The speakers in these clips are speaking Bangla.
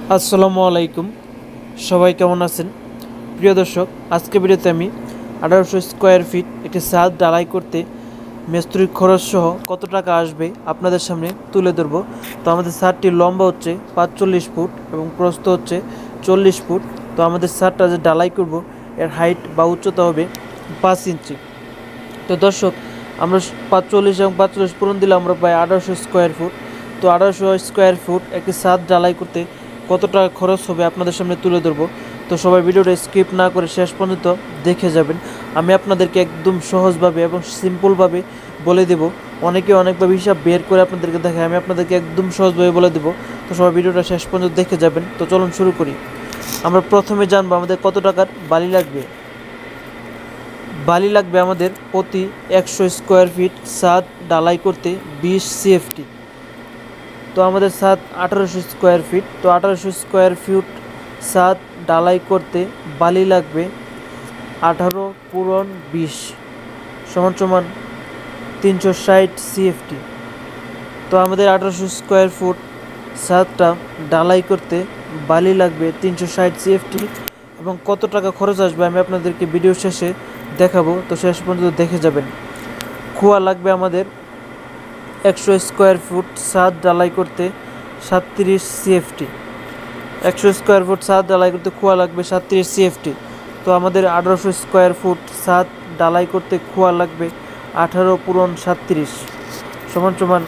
আসসালামু আলাইকুম, সবাই কেমন আছেন? প্রিয় দর্শক, আজকে ভিডিওতে আমি 1800 স্কোয়ার ফিট একটি ছাদ ঢালাই করতে মিস্ত্রির খরচ সহ কত টাকা আসবে আপনাদের সামনে তুলে ধরব। তো আমাদের ছাদটির লম্বা হচ্ছে 45 ফুট এবং প্রস্থ হচ্ছে 40 ফুট। তো আমাদের ছাদটা যে ঢালাই করব এর হাইট বা উচ্চতা হবে 5 ইঞ্চি। তো দর্শক, আমরা 45 এবং 45 পূরণ দিলে আমরা প্রায় 1800 স্কোয়ার ফুট। তো 1800 স্কোয়ার ফুট একটি ছাদ ঢালাই করতে কত টাকা খরচ হবে আপনাদের সামনে তুলে ধরবো। তো সবাই ভিডিওটা স্কিপ না করে শেষ পর্যন্ত দেখে যাবেন। আমি আপনাদেরকে একদম সহজভাবে এবং সিম্পলভাবে বলে দেব। অনেকে অনেকভাবে হিসাব বের করে আপনাদেরকে দেখায়, আমি আপনাদেরকে একদম সহজভাবে বলে দেবো। তো সবাই ভিডিওটা শেষ পর্যন্ত দেখে যাবেন। তো চলুন শুরু করি। আমরা প্রথমে জানবো আমাদের কত টাকার বালি লাগবে। বালি লাগবে আমাদের প্রতি 100 স্কোয়ার ফিট ছাদ ঢালাই করতে 20 CFT। তো আমাদের ছাদ 1800 স্কোয়ার ফিট। তো 1800 স্কোয়ার ফিট ছাদ ঢালাই করতে বালি লাগবে 18 পূরণ 20 সমান সমান 360 CFT। তো আমাদের 1800 স্কোয়ার ফুট ছাদটা ঢালাই করতে বালি লাগবে 360 CFT। এবং কত টাকা খরচ আসবে আমি আপনাদেরকে ভিডিও শেষে দেখাবো, তো শেষ পর্যন্ত দেখে যাবেন। খোয়া লাগবে আমাদের 100 স্কোয়ার ফুট ছাদ ঢালাই করতে 37 CFT। 100 স্কোয়ার ফুট ছাদ ঢালাই করতে খোয়া লাগবে 37 CFT। তো আমাদের 1800 স্কোয়ার ফুট ছাদ ঢালাই করতে খোয়া লাগবে 18 পূরণ 37 সমান সমান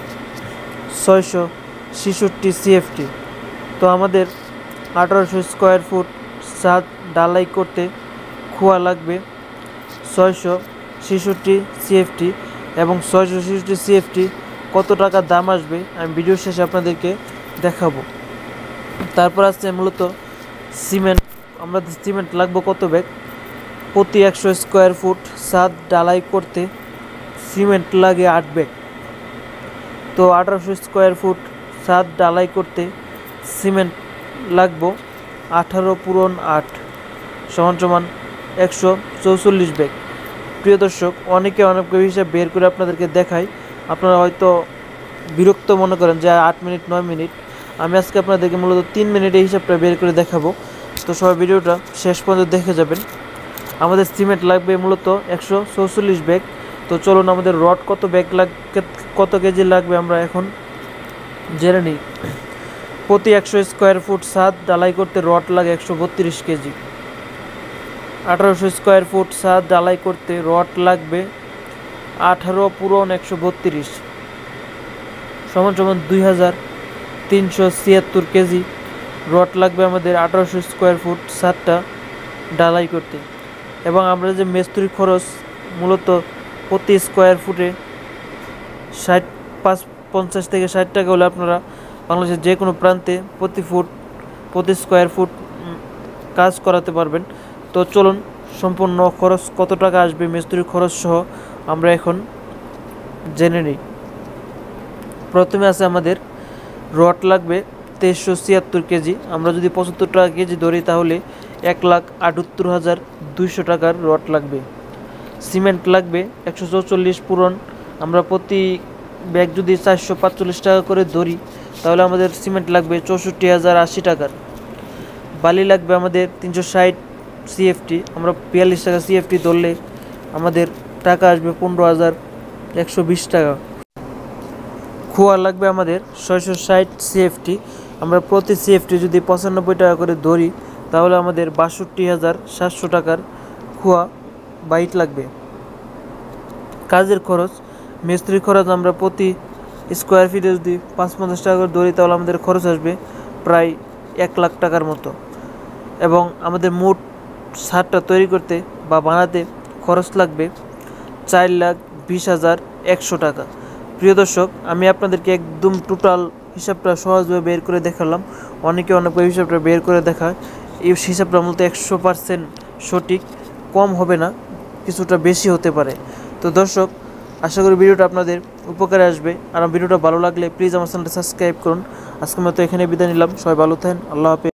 666 CFT। তো আমাদের 1800 স্কোয়ার ফুট ছাদ ঢালাই করতে খোয়া লাগবে 666 CFT। এবং 666 CFT কত টাকা দাম আসবে আমি ভিডিও শেষে আপনাদেরকে দেখাবো। তারপর আসছে মূলত সিমেন্ট। আমরা সিমেন্ট লাগবে কত ব্যাগ। প্রতি 100 স্কোয়ার ফুট ছাদ ঢালাই করতে সিমেন্ট লাগে 8 ব্যাগ। তো 1800 স্কোয়ার ফুট ছাদ ঢালাই করতে সিমেন্ট লাগবে 18 পূরণ 8 সমান সমান 144 ব্যাগ। প্রিয় দর্শক, অনেকে অনেক হিসাব বের করে আপনাদেরকে দেখায়, আপনারা হয়তো বিরক্ত মনে করেন যে 8 মিনিট 9 মিনিট। আমি আজকে আপনাদেরকে মূলত 3 মিনিটে হিসাবটা বের করে দেখাবো। তো সবাই ভিডিওটা শেষ পর্যন্ত দেখে যাবেন। আমাদের সিমেন্ট লাগবে মূলত 144 ব্যাগ। তো চলুন আমাদের রড কত ব্যাগ লাগবে, কত কেজি লাগবে আমরা এখন জেনে নিই। প্রতি 100 স্কোয়ার ফুট ছাদ ঢালাই করতে রড লাগে 132 কেজি। 1800 স্কোয়ার ফুট ছাদ ঢালাই করতে রড লাগবে 18 পূরণ 132 সমান সমান 2376 কেজি রড লাগবে আমাদের 1800 স্কোয়ার ফুট ছাদটা ঢালাই করতে। এবং আমরা যে মিস্ত্রি খরচ মূলত প্রতি স্কোয়ার ফুটে 50 থেকে 60 টাকা হলে আপনারা বাংলাদেশের যে কোনো প্রান্তে প্রতি স্কোয়ার ফুট কাজ করাতে পারবেন। তো চলুন সম্পূর্ণ খরচ কত টাকা আসবে মিস্ত্রির খরচ সহ আমরা এখন জেনে নিই। প্রথমে আছে আমাদের রড লাগবে 2376 কেজি। আমরা যদি 75 টাকা কেজি ধরি তাহলে 1,78,200 টাকার রড লাগবে। সিমেন্ট লাগবে 144 পূরণ, আমরা প্রতি ব্যাগ যদি 445 টাকা করে ধরি তাহলে আমাদের সিমেন্ট লাগবে 64,080 টাকার। বালি লাগবে আমাদের 360 CFT। আমরা 42 টাকা CFT ধরলে আমাদের টাকা আসবে 15,120 টাকা। খোয়া লাগবে আমাদের 660 CFT। আমরা প্রতি CFT যদি 95 টাকা করে ধরি তাহলে আমাদের 62,700 টাকার খোয়া বাইট লাগবে। কাজের খরচ, মিস্ত্রি খরচ আমরা প্রতি স্কোয়ার ফিটে যদি 550 টাকা করে ধরি তাহলে আমাদের খরচ আসবে প্রায় 1 লাখ টাকার মতো। এবং আমাদের মোট ছাদটা তৈরি করতে বা বানাতে খরচ লাগবে 4,20,100 টাকা। প্রিয় দর্শক, আমি আপনাদেরকে একদম টোটাল হিসাবটা সহজভাবে বের করে দেখালাম। অনেকে অনেকভাবে হিসাবটা বের করে দেখায়। এই হিসাবটা মূলত 100% সঠিক, কম হবে না, কিছুটা বেশি হতে পারে। তো দর্শক, আশা করি ভিডিওটা আপনাদের উপকারে আসবে। আর ভিডিওটা ভালো লাগলে প্লিজ আমার চ্যানেলটা সাবস্ক্রাইব করুন। আজকের মতো এখানে বিদায় নিলাম। সবাই ভালো থাকেন। আল্লাহ হাফেজ।